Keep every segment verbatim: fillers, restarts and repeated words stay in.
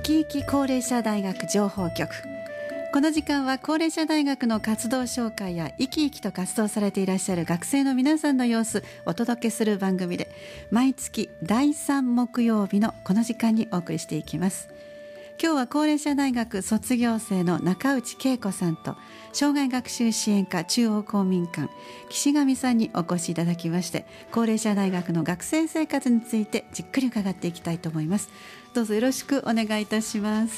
きいき高齢者大学情報局。この時間は高齢者大学の活動紹介や生き生きと活動されていらっしゃる学生の皆さんの様子お届けする番組で、毎月だいさん木曜日のこの時間にお送りしていきます。今日は高齢者大学卒業生の中内恵子さんと、障害学習支援課中央公民館岸上さんにお越しいただきまして、高齢者大学の学生生活についてじっくり伺っていきたいと思います。どうぞよろしくお願いいたします。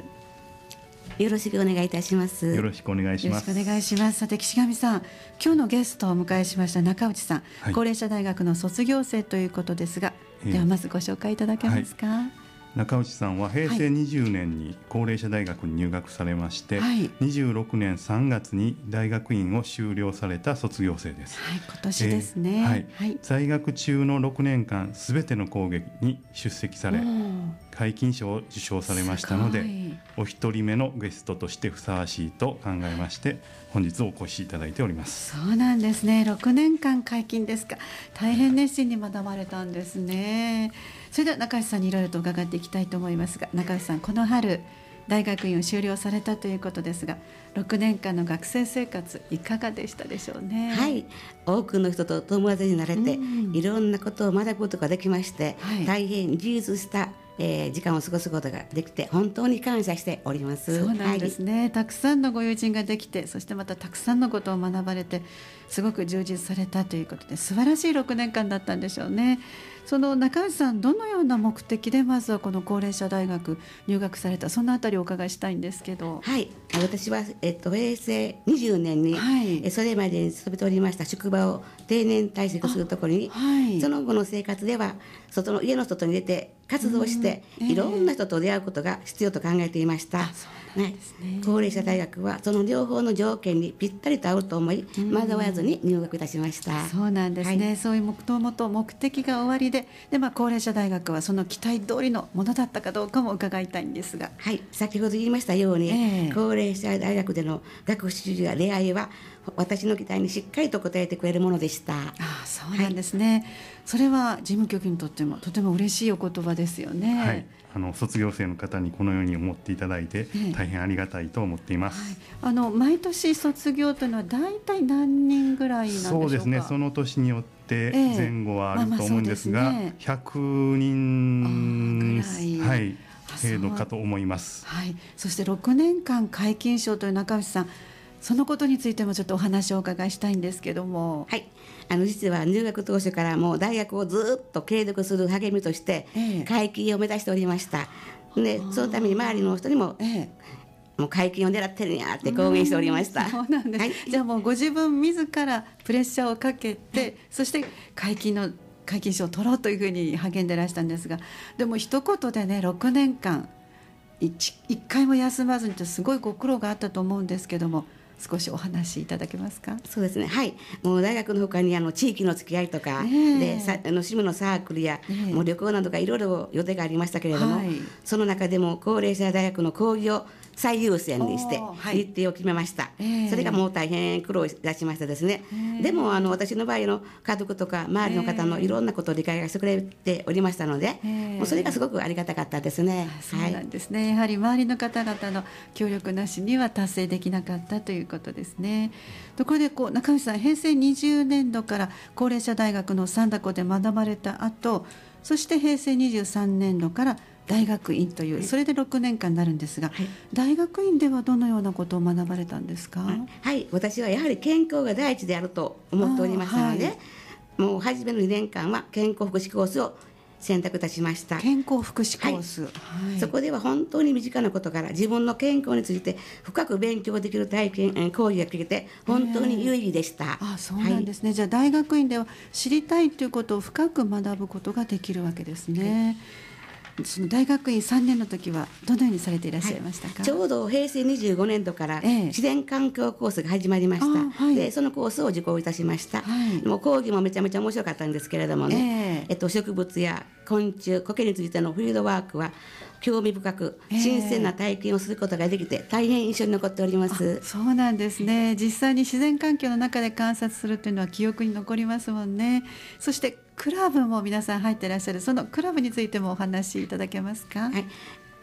よろしくお願いいたします。 よろしくお願いします。 よろしくお願いします。さて岸上さん、今日のゲストをお迎えしました中内さん、はい、高齢者大学の卒業生ということですが、えー、ではまずご紹介いただけますか。はい、 中内さんは平成にじゅうねんに高齢者大学に入学されまして、はい、にじゅうろくねんさんがつに大学院を修了された卒業生です。 はい、今年ですね。えーはいはい、 在学中のろくねんかんすべての講義に出席され、皆勤賞を受賞されましたので、お一人目のゲストとしてふさわしいと考えまして、本日お越しいただいております。 そうなんですね。ろくねんかん皆勤ですか。大変熱心に学ばれたんですね。それでは中内さんにいろいろと伺っていきたいと思いますが、中内さん、この春大学院を修了されたということですが、ろくねんかんの学生生活いかがでしたでしょうね。 はい、多くの人と友達になれて、うん、いろんなことを学ぶことができまして、はい、大変充実したえー、時間を過ごすことができて本当に感謝しております。 そうなんですね、はい、たくさんのご友人ができて、そしてまたたくさんのことを学ばれて、すごく充実されたということで、素晴らしいろくねんかんだったんでしょうね。その中内さん、どのような目的でまずはこの高齢者大学入学された、そのあたりをお伺いしたいんですけど。 はい、私は、えっと、平成にじゅうねんに、はい、それまでに勤めておりました職場を定年退職するところに、はい、その後の生活では外の家の外に出て活動して、うんえー、いろんな人と出会うことが必要と考えていました。ね、高齢者大学はその両方の条件にぴったりと合うと思い、うん、迷わずに入学いたしました。 そうなんですね、はい、そういうもともと目的が終わりで、で、まあ、高齢者大学はその期待通りのものだったかどうかも伺いたいんですが。 はい、先ほど言いましたように、えー、高齢者大学での学習や出会いは私の期待にしっかりと応えてくれるものでした。 ああ、そうなんですね、はい、それは事務局にとってもとても嬉しいお言葉ですよね。 はい、あの卒業生の方にこのように思っていただいて、ええ、大変ありがたいと思っています。 はい、あの毎年卒業というのは大体何人ぐらいなんでしょうか。 そうですね、その年によって前後はあると思うんですが、ええまあまあね、ひゃくにんはい、程度かと思います。 はい、そしてろくねんかん皆勤賞という中内さん、そのことについてもちょっとお話をお伺いしたいんですけども。 はい、あの実は入学当初からもう大学をずっと継続する励みとして皆勤を目指しておりました。でそのために周りの人にも、ええ、もう皆勤を狙ってるんやって公言しておりました。 そうなんです、はい、じゃあもうご自分自らプレッシャーをかけて、はい、そして皆勤の皆勤賞を取ろうというふうに励んでらしたんですが、でも一言でね、ろくねんかん一回も休まずにとすごいご苦労があったと思うんですけども、少しお話しいただけますか。 そうですね、はい、もう大学のほかにあの地域の付き合いとか、ね、でさあの趣味のサークルや、ね、もう旅行などがいろいろ予定がありましたけれども、はい、その中でも高齢者大学の講義を最優先にして日程を決めました。はい、それがもう大変苦労いたしましたですね。でもあの私の場合の家族とか周りの方のいろんなことを理解がしてくれておりましたので、もうそれがすごくありがたかったですね。 そうなんですね、はい、やはり周りの方々の協力なしには達成できなかったということですね。ところでこう中内さん、平成にじゅうねんどから高齢者大学の三田校で学ばれた後、そして平成にじゅうさんねんどから大学院という、はい、それでろくねんかんになるんですが、はい、大学院ではどのようなことを学ばれたんですか。 はい、はい、私はやはり健康が第一であると思っておりましたので、はい、もう初めのにねんかんは健康福祉コースを選択いたしました。 健康福祉コース、はいはい、そこでは本当に身近なことから自分の健康について深く勉強できる体験講義が聞けて本当に有意義でした。えー、 あ、そうなんですね。はい、じゃあ大学院では知りたいということを深く学ぶことができるわけですね。はい、その大学院さんねんの時はどのようにされていらっしゃいましたか。はい、 ちょうど平成にじゅうごねんどから自然環境コースが始まりました。えーはい、でそのコースを受講いたしました。はい、もう講義もめちゃめちゃ面白かったんですけれどもね、えーえっと、植物や昆虫、苔についてのフィールドワークは興味深く新鮮な体験をすることができて大変印象に残っております。 そうなんですね。実際に自然環境の中で観察するというのは記憶に残りますもんね。そしてクラブも皆さん入っていらっしゃる、そのクラブについてもお話しいただけますか。 はい、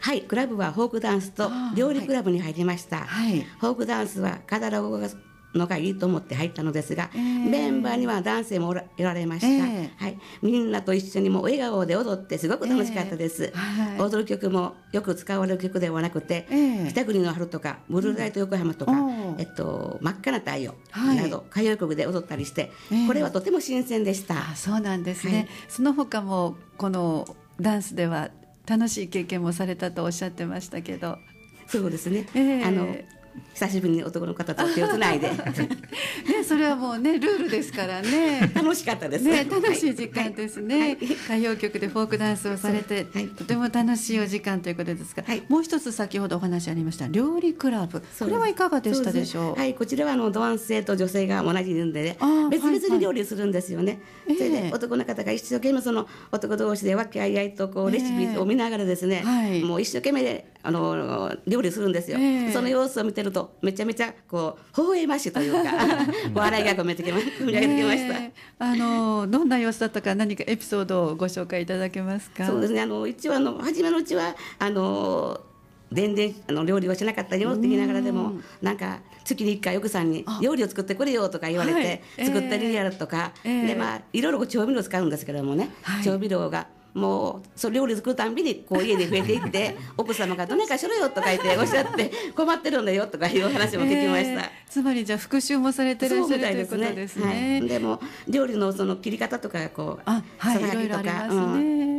はい、クラブはフォークダンスと料理クラブに入りました。はい、フォークダンスは体を動かすのがいいと思って入ったのですが、えー、メンバーには男性もおられました、えーはい、みんなと一緒にも笑顔で踊ってすごく楽しかったです、えーはい、踊る曲もよく使われる曲ではなくて、えー、北国の春とかブルーライト横浜とか、うんえっと、真っ赤な太陽など、はい、歌謡曲で踊ったりして、えー、これはとても新鮮でした。 あ、そうなんですね、はい、その他もこのダンスでは楽しい経験もされたとおっしゃってましたけど。 そうですね、えー、あの久しぶりに男の方と手をつないでね、 それはもうねルールですからね楽しかったです、 ね、楽しい時間ですね、はいはい、歌謡曲でフォークダンスをされて、はい、とても楽しいお時間ということですが、はい、もう一つ先ほどお話ありました料理クラブ、これはいかがでしたでしょう。 はい、こちらはあの男性と女性が同じいるんで、ね、別々に料理するんですよね、はいはい、それで男の方が一生懸命その男同士で和気あいあいとこうレシピを見ながらですね、はい、もう一生懸命あの料理するんですよ、えー、その様子を見てるとめちゃめちゃこう微笑ましいというか笑いが込めてきま込み上げてきました、えー、あのどんな様子だったか何かエピソードをご紹介いただけますか。 そうですね、あの一応あの初めのうちはあの全然あの料理をしなかったよって言いながらでもなんか月にいっかい奥さんに料理を作ってくれよとか言われて作ったりやるとか、えー、でまあいろいろ調味料を使うんですけどもね、はい、調味料がもうそ料理作るたんびにこう家で増えていって奥様がどねかしろよとか言っておっしゃって困ってるんだよとかいう話も聞きました、えー、 つまりじゃあ復習もされてらっしゃるということですね。 はい、でも料理のその切り方とかこうあ、はい、 ささがきとか、うん、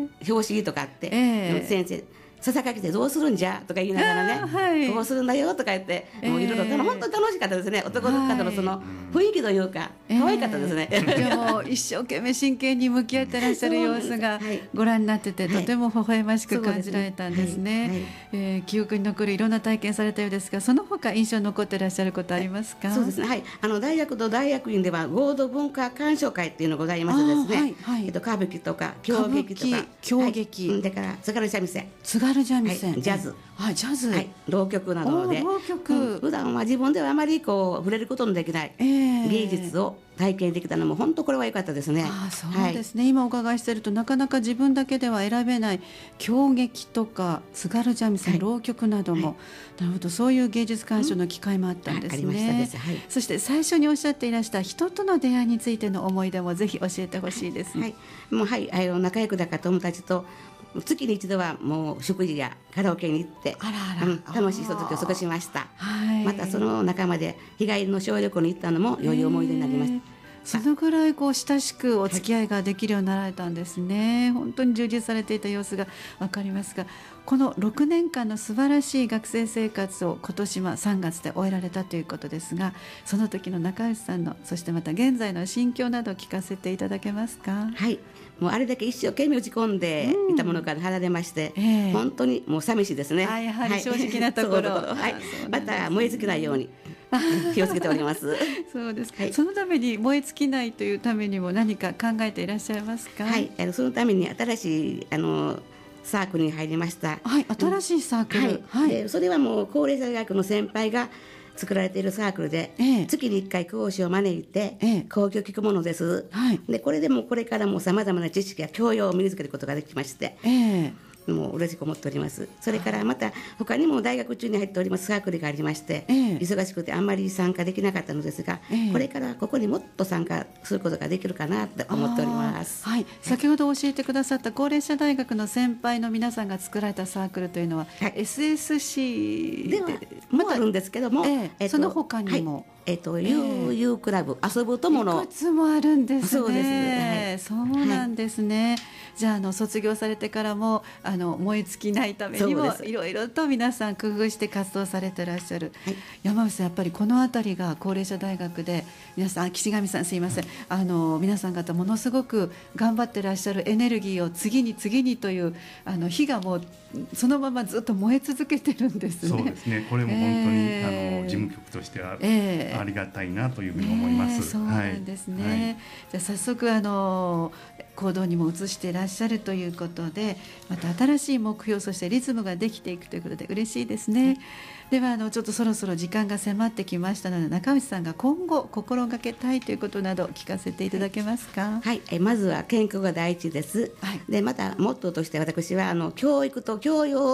表紙とかって、えー、先生ささがきでどうするんじゃとか言いながらね、はい、こうするんだよとか言ってもういろいろ本当に楽しかったですね。男の方のその雰囲気というか可愛かったですね、えー、 でも一生懸命真剣に向き合ってらっしゃる様子がご覧になってて、はい、とても微笑ましく感じられたんですね、はいはい、えー、記憶に残るいろんな体験されたようですが、その他印象に残ってらっしゃることありますか。 そうですね、はい、あの大学と大学院では合同文化鑑賞会っていうのがございましてですね、はいはい、えっと、歌舞伎とか京劇とか京劇、 はい、だから津軽三味線津軽三味線、 はい、ジャズ、 はい、ジャズ、はい、 浪曲などで浪曲、 うん、普段は自分ではあまりこう触れることのできない芸術を体験できたのも本当これは良かったですね。 あ、そうですね、はい、今お伺いしているとなかなか自分だけでは選べない京劇とか津軽三味線、はい、浪曲なども、はい、なるほど、そういう芸術鑑賞の機会もあったんですね、うん、ありましたです、はい、そして最初におっしゃっていらした人との出会いについての思い出もぜひ教えてほしいです、ね。はい、 もうはい、あの仲良くだから友達と月に一度はもう食事やカラオケに行ってあらあら、うん、 楽しいひとときを過ごしました、 はい、 またその仲間で日帰りの小旅行に行ったのも良い思い出になりました。 そのぐらいこう親しくお付き合いができるようになられたんですね、はい、本当に充実されていた様子が分かりますが、このろくねんかんの素晴らしい学生生活を今年はさんがつで終えられたということですが、その時の中内さんのそしてまた現在の心境などを聞かせていただけますか。 はい、もうあれだけ一生懸命打ち込んでいたものから離れまして、うんえー、本当にもう寂しいですね。 あ、やはり正直なところ、 はいはい、また燃え尽きないように気をつけておりますそうですか、はい、そのために燃え尽きないというためにも何か考えていらっしゃいますか。 はい、あのそのために新しいあのサークルに入りました。 はい、新しいサークル、うん、はいはい、でそれはもう高齢者大学の先輩が作られているサークルで、ええ、月にいっかい講師を招いて、ええ、講義を聞くものです、はい、でこれでもこれからもさまざまな知識や教養を身につけることができまして、ええ、もう嬉しく思っております。それからまた他にも大学中に入っておりますサークルがありまして、ええ、忙しくてあんまり参加できなかったのですが、ええ、これからここにもっと参加することができるかなと思っております、 はい、先ほど教えてくださった高齢者大学の先輩の皆さんが作られたサークルというのは、はい、エスエスシー ではもあるんですけども、 ええ、その他にも、はい、 えっと、ゆうゆうクラブ、遊ぶ友のいくつもあるんですね。 そうですね、 はい、そうなんですね、はい、じゃあ、あの卒業されてからもあの燃え尽きないためにもいろいろと皆さん工夫して活動されてらっしゃる、はい、山口さん、やっぱりこのあたりが高齢者大学で皆さん、岸上さんすいません、あの皆さん方ものすごく頑張ってらっしゃるエネルギーを次に次にというあの火がもうそのままずっと燃え続けてるんですね。 そうですね、これも本当に、えー、あの事務局としては、えーありがたいなというふうに思います、 ね、そうなんですね、はい、じゃあ早速あの行動にも移していらっしゃるということで、また新しい目標、そしてリズムができていくということで嬉しいですね、はい、ではあのちょっとそろそろ時間が迫ってきましたので、中内さんが今後心がけたいということなど聞かせていただけますか。 はい、はい、まずは健康が第一です、はい、でまたモットーとして私はあの教育と教養を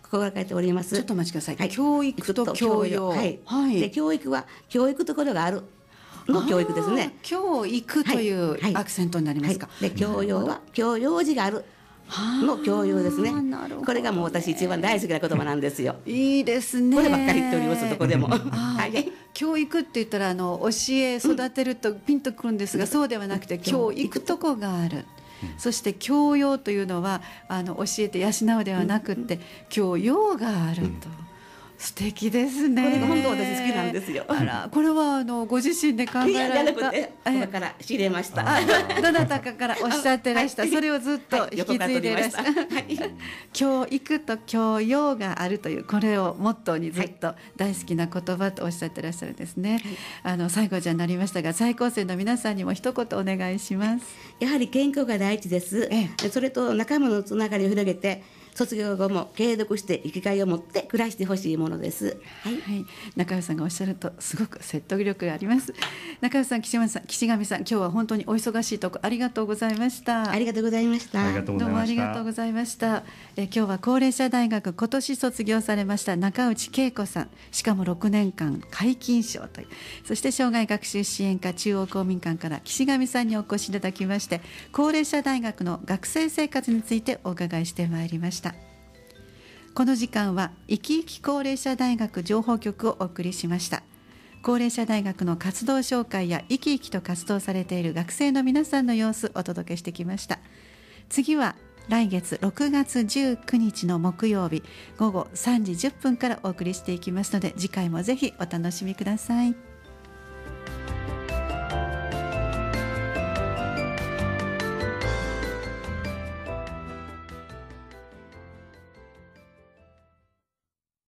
心がけております。 ちょっとお待ちください、 はい、 教育と教養、 はい、 はい、 で教育は教育ところがあるの教育ですね。 教育というアクセントになりますか。 はいはい、で教養は教養字があるの教養ですね。これがもう私一番大好きな言葉なんですよ。 いいですね。 こればっかり言っております。どこでも。はい、 教育って言ったらあの教え育てるとピンとくるんですが、うん、そうではなくて教育とこがある。そして教養というのはあの教えて養うではなくって、うん、教養があると。うん、素敵ですね。 これが本当私好きなんですよ。 あら、これはあのご自身で考えられた。 だから知れました。 どなたかからおっしゃってらした。はい、それをずっと引き継いでいらっしゃる。はい、教育と教養があるというこれをモットーにずっと大好きな言葉とおっしゃってらっしゃるんですね。はい、あの最後じゃなりましたが、在校生の皆さんにも一言お願いします。 やはり健康が第一です。ええ、それと仲間のつながりを広げて。卒業後も継続して生きがいを持って暮らしてほしいものです。 はい、はい、中尾さんがおっしゃるとすごく説得力があります。中尾さん、岸上さん、岸上さん、今日は本当にお忙しいとこありがとうございました。 ありがとうございました。 どうもありがとうございました。え今日は高齢者大学今年卒業されました中内恵子さん、しかもろくねんかん皆勤賞という、そして障害学習支援課中央公民館から岸上さんにお越しいただきまして、高齢者大学の学生生活についてお伺いしてまいりました。この時間は生き生き高齢者大学情報局をお送りしました。高齢者大学の活動紹介や生き生きと活動されている学生の皆さんの様子をお届けしてきました。次は来月ろくがつじゅうくにちの木曜日ごごさんじじゅっぷんからお送りしていきますので、次回もぜひお楽しみください。